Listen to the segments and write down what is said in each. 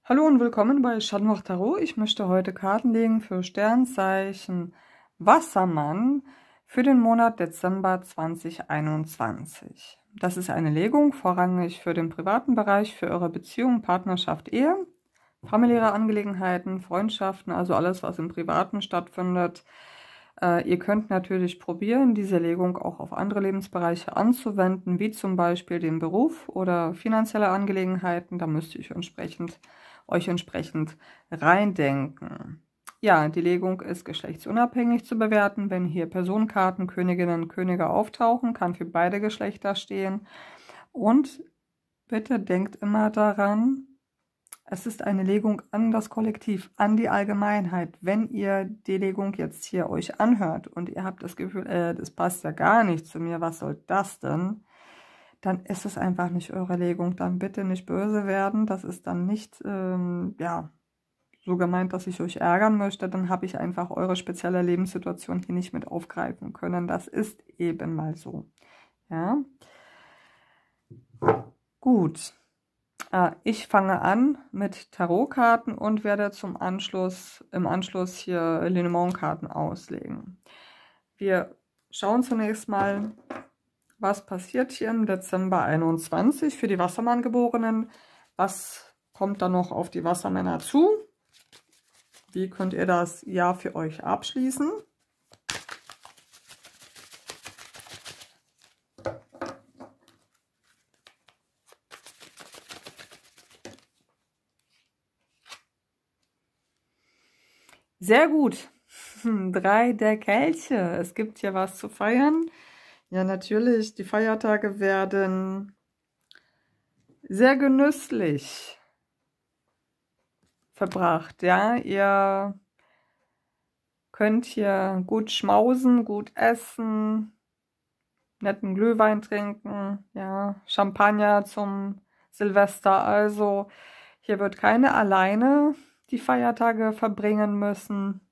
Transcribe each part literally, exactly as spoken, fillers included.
Hallo und willkommen bei Schattenmacht Tarot. Ich möchte heute Karten legen für Sternzeichen Wassermann für den Monat Dezember zweitausendeinundzwanzig. Das ist eine Legung vorrangig für den privaten Bereich, für eure Beziehung, Partnerschaft, Ehe, familiäre Angelegenheiten, Freundschaften, also alles, was im Privaten stattfindet. Äh, ihr könnt natürlich probieren, diese Legung auch auf andere Lebensbereiche anzuwenden, wie zum Beispiel den Beruf oder finanzielle Angelegenheiten. Da müsst ihr euch entsprechend euch entsprechend reindenken. Ja, die Legung ist geschlechtsunabhängig zu bewerten. Wenn hier Personenkarten, Königinnen, Könige auftauchen, kann für beide Geschlechter stehen. Und bitte denkt immer daran, es ist eine Legung an das Kollektiv, an die Allgemeinheit. Wenn ihr die Legung jetzt hier euch anhört und ihr habt das Gefühl, äh, das passt ja gar nicht zu mir, was soll das denn? Dann ist es einfach nicht eure Legung. Dann bitte nicht böse werden. Das ist dann nicht, ähm, ja, so gemeint, dass ich euch ärgern möchte. Dann habe ich einfach eure spezielle Lebenssituation hier nicht mit aufgreifen können. Das ist eben mal so. Ja. Gut. Äh, ich fange an mit Tarotkarten und werde zum Anschluss, im Anschluss hier Lenormand-Karten auslegen. Wir schauen zunächst mal, was passiert hier im Dezember einundzwanzig für die Wassermann-Geborenen? Was kommt da noch auf die Wassermänner zu? Wie könnt ihr das Jahr für euch abschließen? Sehr gut. Drei der Kelche. Es gibt hier was zu feiern. Ja, natürlich, die Feiertage werden sehr genüsslich verbracht. Ja, ihr könnt hier gut schmausen, gut essen, netten Glühwein trinken, ja, Champagner zum Silvester. Also hier wird keine alleine die Feiertage verbringen müssen.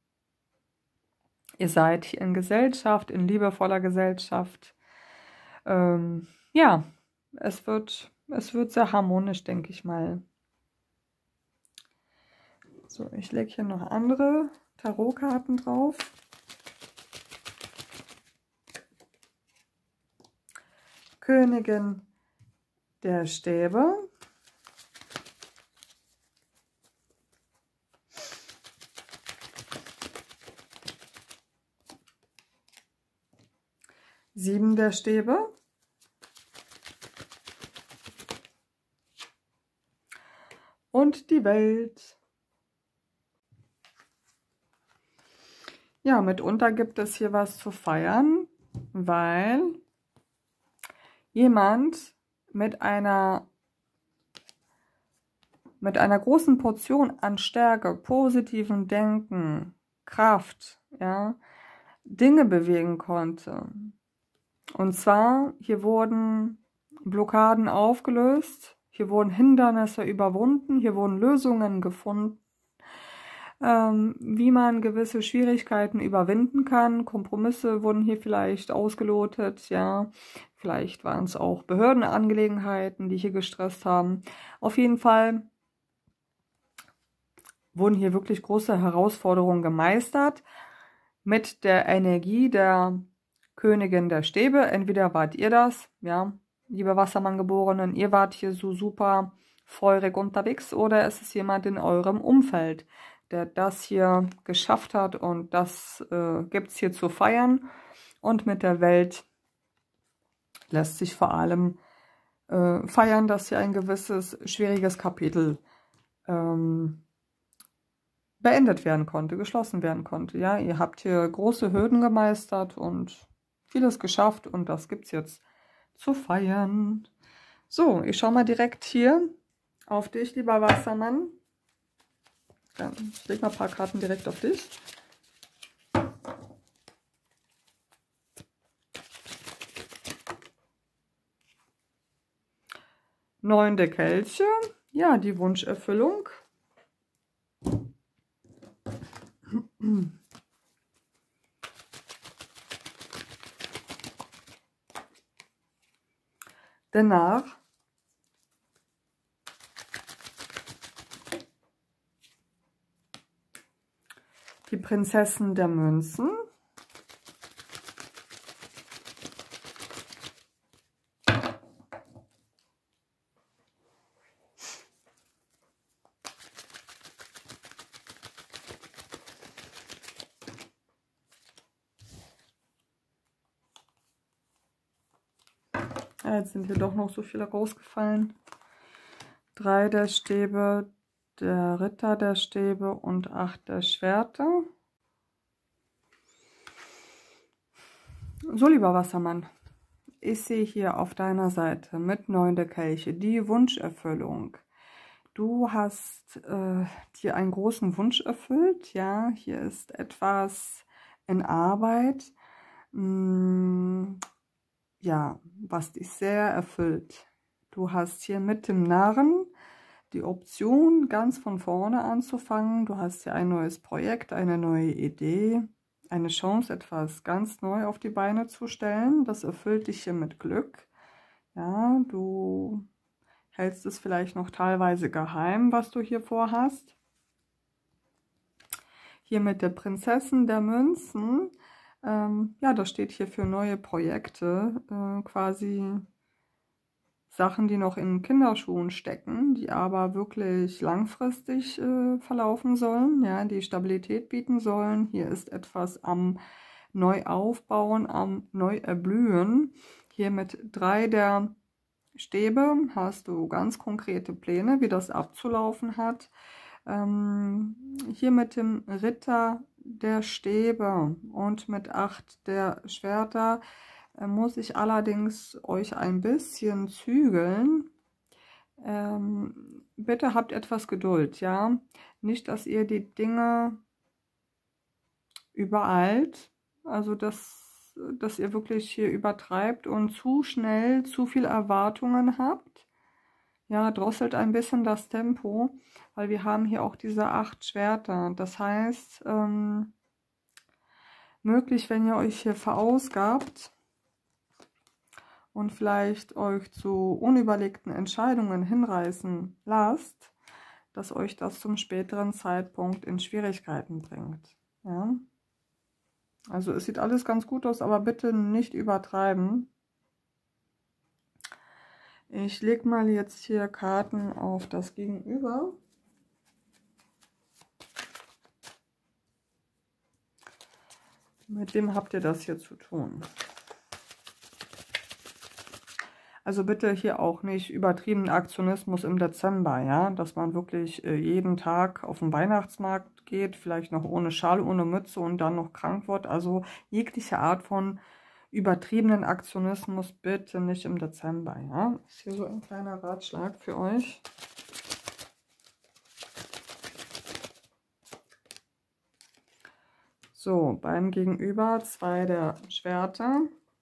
Ihr seid hier in Gesellschaft, in liebevoller Gesellschaft. Ähm, ja, es wird, es wird sehr harmonisch, denke ich mal. So, ich lege hier noch andere Tarotkarten drauf. Königin der Stäbe. Sieben der Stäbe. Und die Welt. Ja, mitunter gibt es hier was zu feiern, weil jemand mit einer, mit einer großen Portion an Stärke, positiven Denken, Kraft, ja, Dinge bewegen konnte. Und zwar, hier wurden Blockaden aufgelöst, hier wurden Hindernisse überwunden, hier wurden Lösungen gefunden, ähm, wie man gewisse Schwierigkeiten überwinden kann. Kompromisse wurden hier vielleicht ausgelotet, ja. Vielleicht waren es auch Behördenangelegenheiten, die hier gestresst haben. Auf jeden Fall wurden hier wirklich große Herausforderungen gemeistert mit der Energie der Königin der Stäbe. Entweder wart ihr das, ja, liebe Wassermann-Geborenen, ihr wart hier so super feurig unterwegs, oder ist es jemand in eurem Umfeld, der das hier geschafft hat, und das äh, gibt es hier zu feiern. Und mit der Welt lässt sich vor allem äh, feiern, dass hier ein gewisses schwieriges Kapitel ähm, beendet werden konnte, geschlossen werden konnte. Ja, ihr habt hier große Hürden gemeistert und vieles geschafft, und das gibt es jetzt zu feiern. So, ich schaue mal direkt hier auf dich, lieber Wassermann. Ja, ich lege mal ein paar Karten direkt auf dich. Neun der Kelche. Ja, die Wunscherfüllung. Danach die Prinzessin der Münzen. Ja, jetzt sind hier doch noch so viele rausgefallen. Drei der Stäbe, der Ritter der Stäbe und acht der Schwerter. So, lieber Wassermann, ich sehe hier auf deiner Seite mit neun der Kelche die Wunscherfüllung. Du hast äh, dir einen großen Wunsch erfüllt, ja, hier ist etwas in Arbeit, mh, ja, was dich sehr erfüllt. Du hast hier mit dem Narren die Option, ganz von vorne anzufangen. Du hast hier ein neues Projekt, eine neue Idee, eine Chance, etwas ganz neu auf die Beine zu stellen. Das erfüllt dich hier mit Glück. Ja, du hältst es vielleicht noch teilweise geheim, was du hier vorhast. Hier mit der Prinzessin der Münzen. Ähm, ja, das steht hier für neue Projekte, äh, quasi Sachen, die noch in Kinderschuhen stecken, die aber wirklich langfristig äh, verlaufen sollen, ja, die Stabilität bieten sollen. Hier ist etwas am Neuaufbauen, am Neuerblühen. Hier mit drei der Stäbe hast du ganz konkrete Pläne, wie das abzulaufen hat. Ähm, hier mit dem Ritter der Stäbe und mit acht der Schwerter äh, muss ich allerdings euch ein bisschen zügeln. Ähm, bitte habt etwas Geduld, ja. Nicht, dass ihr die Dinge übereilt, also dass, dass ihr wirklich hier übertreibt und zu schnell zu viel Erwartungen habt. Ja, drosselt ein bisschen das Tempo, weil wir haben hier auch diese acht Schwerter. Das heißt, ähm, möglich, wenn ihr euch hier verausgabt und vielleicht euch zu unüberlegten Entscheidungen hinreißen lasst, dass euch das zum späteren Zeitpunkt in Schwierigkeiten bringt. Ja? Also es sieht alles ganz gut aus, aber bitte nicht übertreiben. Ich lege mal jetzt hier Karten auf das Gegenüber. Mit dem habt ihr das hier zu tun. Also bitte hier auch nicht übertriebenen Aktionismus im Dezember, ja, dass man wirklich äh, jeden Tag auf den Weihnachtsmarkt geht, vielleicht noch ohne Schal, ohne Mütze und dann noch krank wird. Also jegliche Art von übertriebenen Aktionismus bitte nicht im Dezember, ja. Ist hier so ein kleiner Ratschlag für euch. So, beim Gegenüber zwei der Schwerter.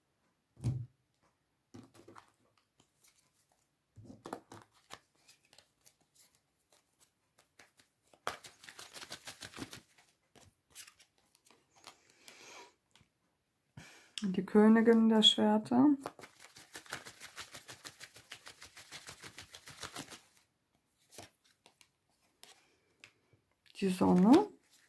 Die Königin der Schwerter. Die Sonne.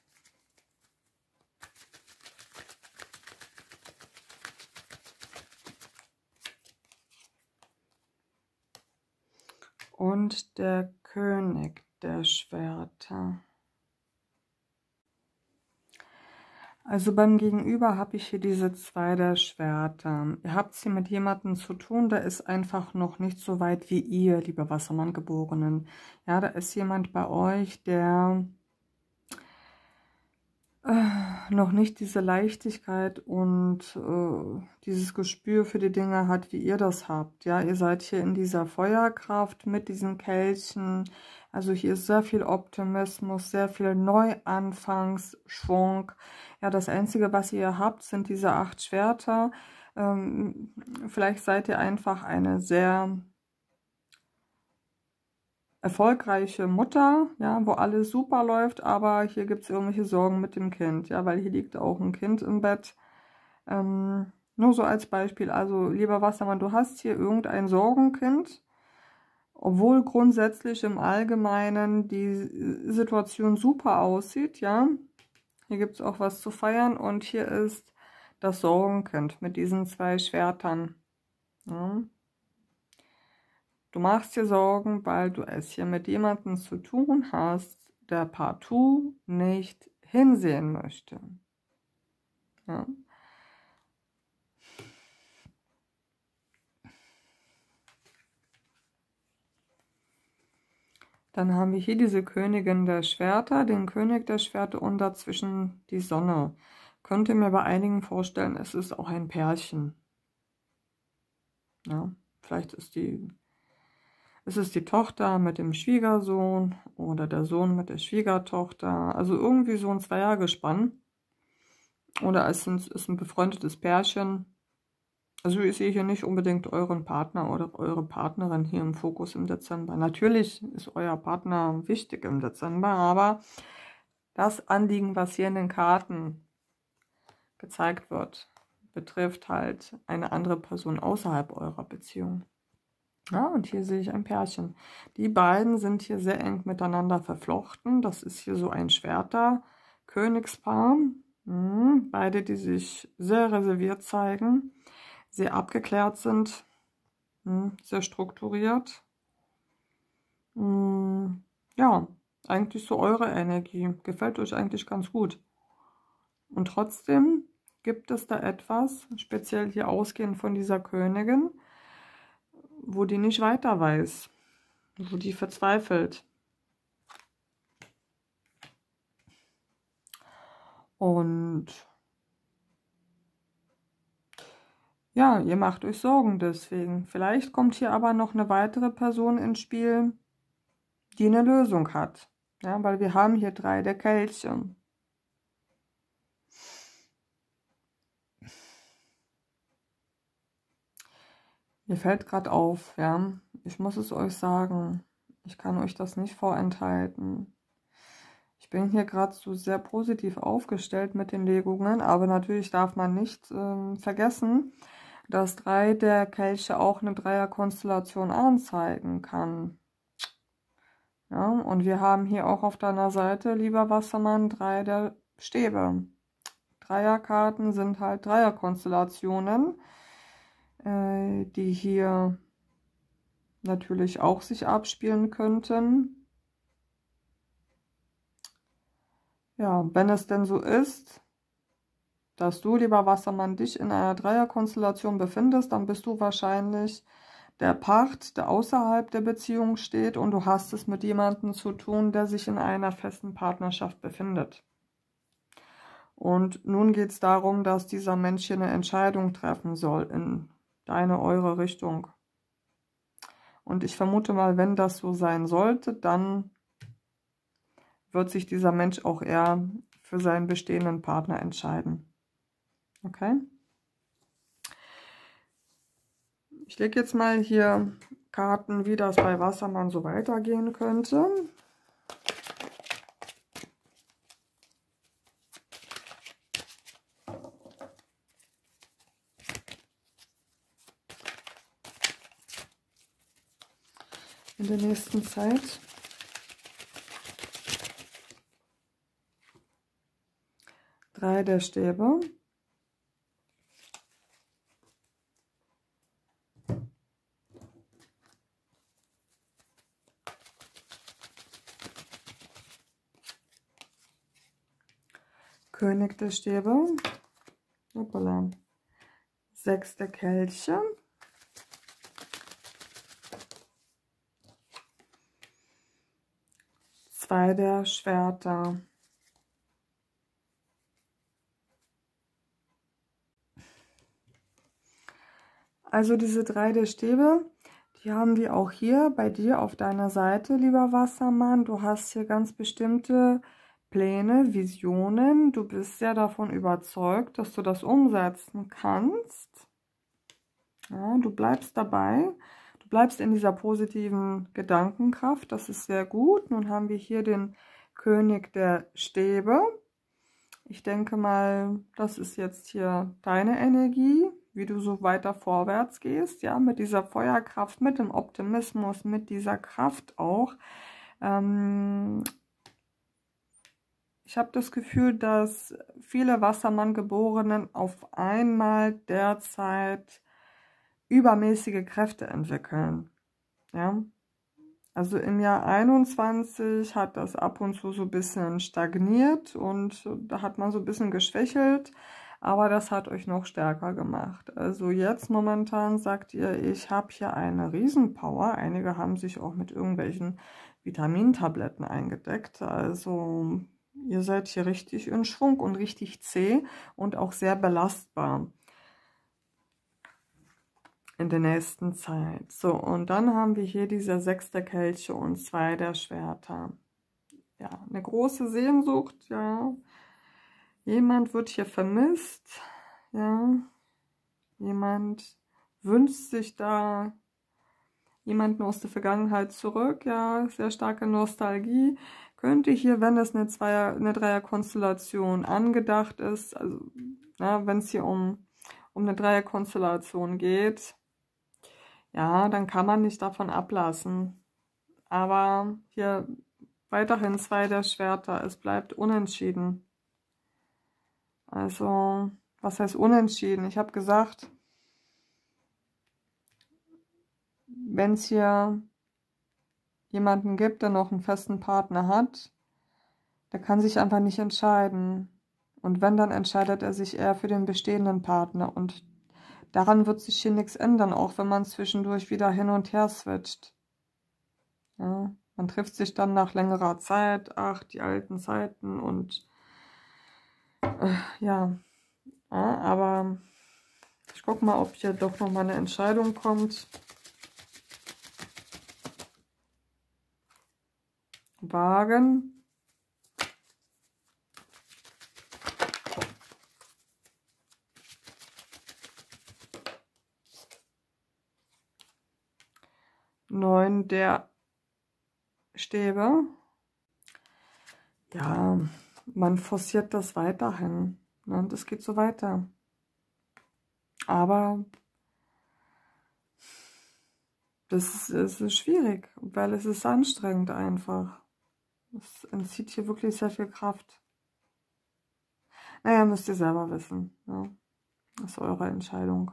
Und der König der Schwerter. Also beim Gegenüber habe ich hier diese zwei der Schwerter. Ihr habt es hier mit jemandem zu tun, der ist einfach noch nicht so weit wie ihr, liebe Wassermann-Geborenen. Ja, da ist jemand bei euch, der äh, noch nicht diese Leichtigkeit und äh, dieses Gespür für die Dinge hat, wie ihr das habt. Ja, ihr seid hier in dieser Feuerkraft mit diesen Kelchen. Also hier ist sehr viel Optimismus, sehr viel Neuanfangsschwung. Ja, das Einzige, was ihr habt, sind diese acht Schwerter. Ähm, vielleicht seid ihr einfach eine sehr erfolgreiche Mutter, ja, wo alles super läuft, aber hier gibt es irgendwelche Sorgen mit dem Kind, ja, weil hier liegt auch ein Kind im Bett. Ähm, nur so als Beispiel, also lieber Wassermann, du hast hier irgendein Sorgenkind, obwohl grundsätzlich im Allgemeinen die Situation super aussieht, ja. Hier gibt es auch was zu feiern und hier ist das Sorgenkind mit diesen zwei Schwertern. Ja. Du machst dir Sorgen, weil du es hier mit jemandem zu tun hast, der partout nicht hinsehen möchte. Ja. Dann haben wir hier diese Königin der Schwerter, den König der Schwerter und dazwischen die Sonne. Könnte mir bei einigen vorstellen, es ist auch ein Pärchen. Ja, vielleicht ist die, ist es die Tochter mit dem Schwiegersohn oder der Sohn mit der Schwiegertochter. Also irgendwie so ein Zweiergespann. Oder es ist ein befreundetes Pärchen. Also ich sehe hier nicht unbedingt euren Partner oder eure Partnerin hier im Fokus im Dezember. Natürlich ist euer Partner wichtig im Dezember, aber das Anliegen, was hier in den Karten gezeigt wird, betrifft halt eine andere Person außerhalb eurer Beziehung. Ja, und hier sehe ich ein Pärchen. Die beiden sind hier sehr eng miteinander verflochten. Das ist hier so ein Schwerter-Königspaar. Mhm. Beide, die sich sehr reserviert zeigen, sehr abgeklärt sind, sehr strukturiert. Ja, eigentlich so eure Energie. Gefällt euch eigentlich ganz gut. Und trotzdem gibt es da etwas, speziell hier ausgehend von dieser Königin, wo die nicht weiter weiß, wo die verzweifelt. Und ja, ihr macht euch Sorgen deswegen. Vielleicht kommt hier aber noch eine weitere Person ins Spiel, die eine Lösung hat. Ja, weil wir haben hier drei der Kelche. Mir fällt gerade auf, ja, ich muss es euch sagen, ich kann euch das nicht vorenthalten. Ich bin hier gerade so sehr positiv aufgestellt mit den Legungen, aber natürlich darf man nicht äh, vergessen, dass drei der Kelche auch eine Dreierkonstellation anzeigen kann. Ja, und wir haben hier auch auf deiner Seite, lieber Wassermann, drei der Stäbe. Dreierkarten sind halt Dreierkonstellationen, äh, die hier natürlich auch sich abspielen könnten. Ja, wenn es denn so ist, dass du, lieber Wassermann, dich in einer Dreierkonstellation befindest, dann bist du wahrscheinlich der Part, der außerhalb der Beziehung steht und du hast es mit jemandem zu tun, der sich in einer festen Partnerschaft befindet. Und nun geht es darum, dass dieser Mensch hier eine Entscheidung treffen soll in deine, eure Richtung. Und ich vermute mal, wenn das so sein sollte, dann wird sich dieser Mensch auch eher für seinen bestehenden Partner entscheiden. Okay? Ich lege jetzt mal hier Karten, wie das bei Wassermann so weitergehen könnte. In der nächsten Zeit. Drei der Stäbe. König der Stäbe. Hoppala. Sechs der Kelche. Zwei der Schwerter. Also diese drei der Stäbe, die haben wir auch hier bei dir auf deiner Seite, lieber Wassermann. Du hast hier ganz bestimmte Pläne, Visionen. Du bist sehr davon überzeugt, dass du das umsetzen kannst. Ja, du bleibst dabei. Du bleibst in dieser positiven Gedankenkraft. Das ist sehr gut. Nun haben wir hier den König der Stäbe. Ich denke mal, das ist jetzt hier deine Energie, wie du so weiter vorwärts gehst, ja, mit dieser Feuerkraft, mit dem Optimismus, mit dieser Kraft auch. Ähm, Ich habe das Gefühl, dass viele Wassermann-Geborenen auf einmal derzeit übermäßige Kräfte entwickeln. Ja, also im Jahr einundzwanzig hat das ab und zu so ein bisschen stagniert und da hat man so ein bisschen geschwächelt, aber das hat euch noch stärker gemacht. Also jetzt momentan sagt ihr, ich habe hier eine Riesenpower. Einige haben sich auch mit irgendwelchen Vitamintabletten eingedeckt. Also ihr seid hier richtig in Schwung und richtig zäh und auch sehr belastbar in der nächsten Zeit. So, und dann haben wir hier diese sechs der Kelche und zwei der Schwerter. Ja, eine große Sehnsucht, ja. Jemand wird hier vermisst, ja. Jemand wünscht sich da jemanden aus der Vergangenheit zurück, ja. Sehr starke Nostalgie. Könnte hier, wenn es eine Zweier-, eine Dreier-Konstellation angedacht ist, also, ja, wenn es hier um, um eine Dreier-Konstellation geht, ja, dann kann man nicht davon ablassen. Aber hier weiterhin zwei der Schwerter. Es bleibt unentschieden. Also, was heißt unentschieden? Ich habe gesagt, wenn es hier jemanden gibt, der noch einen festen Partner hat, der kann sich einfach nicht entscheiden. Und wenn, dann entscheidet er sich eher für den bestehenden Partner. Und daran wird sich hier nichts ändern, auch wenn man zwischendurch wieder hin und her switcht. Ja, man trifft sich dann nach längerer Zeit, ach, die alten Zeiten und äh, ja. ja, aber ich gucke mal, ob hier doch nochmal eine Entscheidung kommt. Wagen. Neun der Stäbe. Ja, man forciert das weiterhin. Ne? Und es geht so weiter. Aber das ist, es ist schwierig, weil es ist anstrengend einfach. Es entzieht hier wirklich sehr viel Kraft. Naja, müsst ihr selber wissen. Ja? Das ist eure Entscheidung.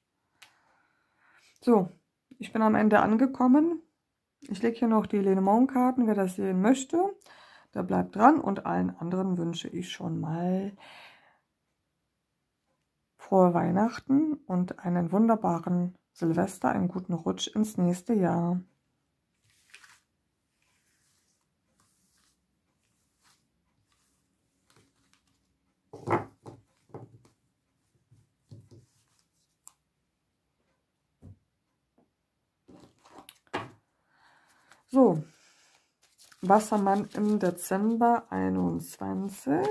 So, ich bin am Ende angekommen. Ich lege hier noch die Lenormand-Karten, wer das sehen möchte. Der bleibt dran und allen anderen wünsche ich schon mal frohe Weihnachten und einen wunderbaren Silvester, einen guten Rutsch ins nächste Jahr. So, Wassermann im Dezember einundzwanzig.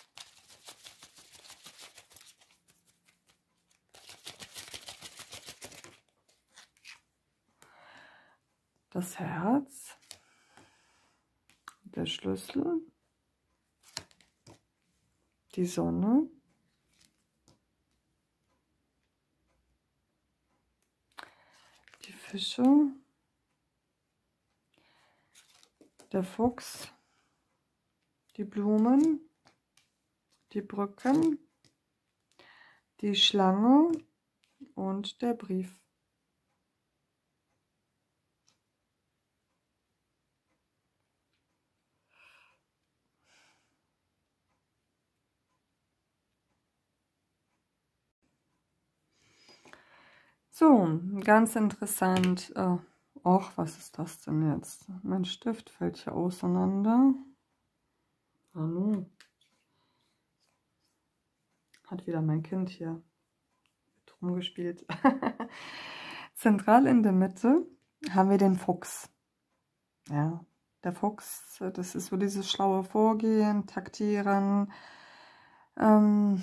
Das Herz, der Schlüssel, die Sonne, die Fische, der Fuchs, die Blumen, die Brücken, die Schlange und der Brief. So, ganz interessant. Äh, Och, was ist das denn jetzt? Mein Stift fällt hier auseinander. Hallo. Hat wieder mein Kind hier rumgespielt. Zentral in der Mitte haben wir den Fuchs. Ja, der Fuchs, das ist so dieses schlaue Vorgehen, Taktieren. Ähm,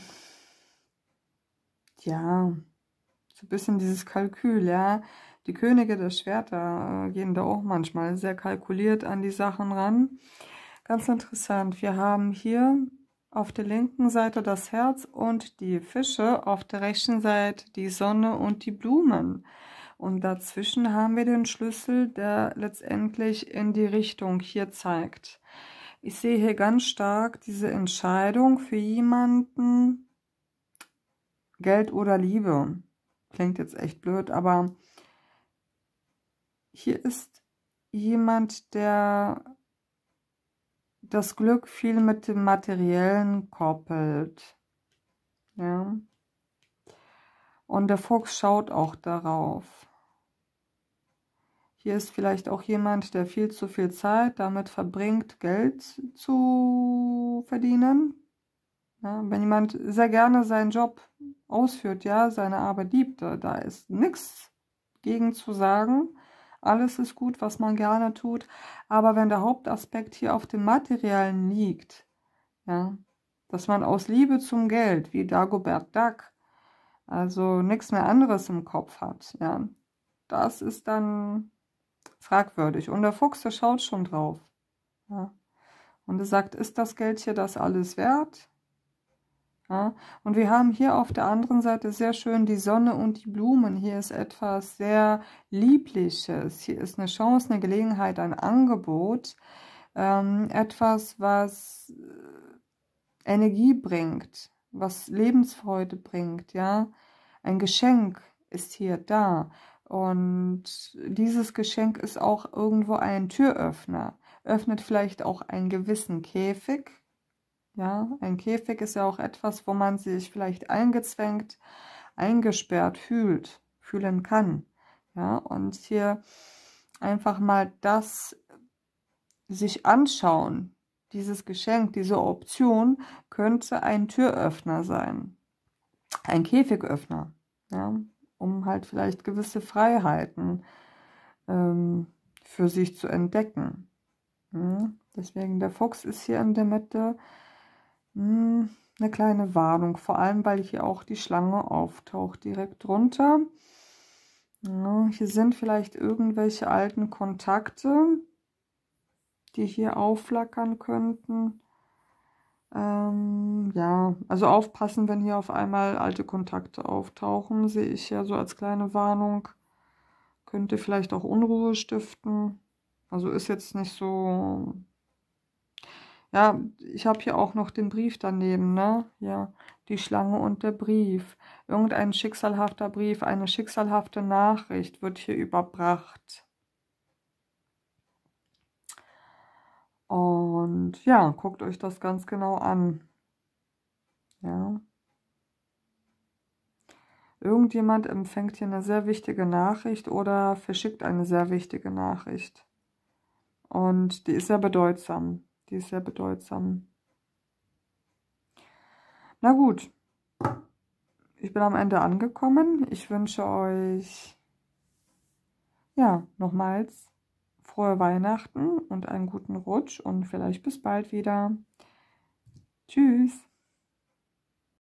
ja, so ein bisschen dieses Kalkül, ja. Die Könige der Schwerter äh, gehen da auch manchmal sehr kalkuliert an die Sachen ran. Ganz interessant. Wir haben hier auf der linken Seite das Herz und die Fische, auf der rechten Seite die Sonne und die Blumen. Und dazwischen haben wir den Schlüssel, der letztendlich in die Richtung hier zeigt. Ich sehe hier ganz stark diese Entscheidung für jemanden, Geld oder Liebe. Klingt jetzt echt blöd, aber hier ist jemand, der das Glück viel mit dem Materiellen koppelt. Ja. Und der Fuchs schaut auch darauf. Hier ist vielleicht auch jemand, der viel zu viel Zeit damit verbringt, Geld zu verdienen. Ja, wenn jemand sehr gerne seinen Job ausführt, ja, seine Arbeit liebt, da, da ist nichts gegen zu sagen. Alles ist gut, was man gerne tut. Aber wenn der Hauptaspekt hier auf dem Materiellen liegt, ja, dass man aus Liebe zum Geld, wie Dagobert Duck, also nichts mehr anderes im Kopf hat, ja, das ist dann fragwürdig. Und der Fuchs, der schaut schon drauf. Ja. Und er sagt, ist das Geld hier das alles wert? Ja. Und wir haben hier auf der anderen Seite sehr schön die Sonne und die Blumen. Hier ist etwas sehr Liebliches. Hier ist eine Chance, eine Gelegenheit, ein Angebot. Ähm, etwas, was Energie bringt, was Lebensfreude bringt, ja. Ein Geschenk ist hier da. Und dieses Geschenk ist auch irgendwo ein Türöffner. Öffnet vielleicht auch einen gewissen Käfig. Ja, ein Käfig ist ja auch etwas, wo man sich vielleicht eingezwängt, eingesperrt fühlt, fühlen kann. Ja, und hier einfach mal das sich anschauen. Dieses Geschenk, diese Option könnte ein Türöffner sein. Ein Käfigöffner. Ja, um halt vielleicht gewisse Freiheiten ähm, für sich zu entdecken. Ja, deswegen der Fuchs ist hier in der Mitte mh, eine kleine Warnung, vor allem weil hier auch die Schlange auftaucht direkt drunter. Ja, hier sind vielleicht irgendwelche alten Kontakte, die hier aufflackern könnten. Ähm, ja, also aufpassen, wenn hier auf einmal alte Kontakte auftauchen, sehe ich ja so als kleine Warnung. Könnte vielleicht auch Unruhe stiften. Also ist jetzt nicht so... Ja, ich habe hier auch noch den Brief daneben, ne? Ja, die Schlange und der Brief. Irgendein schicksalhafter Brief, eine schicksalhafte Nachricht wird hier überbracht. Und ja, guckt euch das ganz genau an. Ja. Irgendjemand empfängt hier eine sehr wichtige Nachricht oder verschickt eine sehr wichtige Nachricht. Und die ist sehr bedeutsam. Die ist sehr bedeutsam. Na gut. Ich bin am Ende angekommen. Ich wünsche euch, ja, nochmals frohe Weihnachten und einen guten Rutsch und vielleicht bis bald wieder. Tschüss.